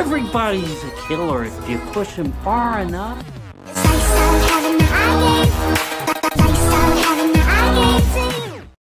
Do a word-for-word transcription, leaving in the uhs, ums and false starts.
Everybody's a killer if you push him far enough.